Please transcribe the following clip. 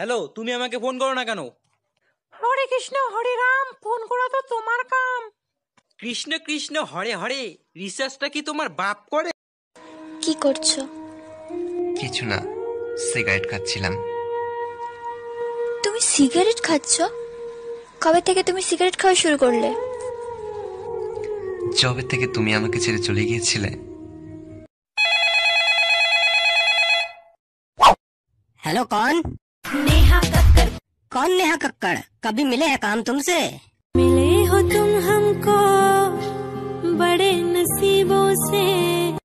Hello, তুমি আমাকে phone করো না কেন? হরে কৃষ্ণ হরে রাম, ফোন করা তো তোমার কাম। কৃষ্ণ কৃষ্ণ হরে হরে, রিসার্চটা কি তোমার বাপ করে? কি করছো? কিছু না, সিগারেট খাচ্ছিলাম। তুমি সিগারেট খাচ্ছ? কবে থেকে তুমি সিগারেট খাওয়া শুরু করলে? যবে থেকে তুমি আমাকে ছেড়ে চলে গিয়েছিলে। हेलो कौन? कौन नेहा कक्कड़? कभी मिले हैं काम तुमसे? मिले हो तुम हमको बड़े नसीबों से।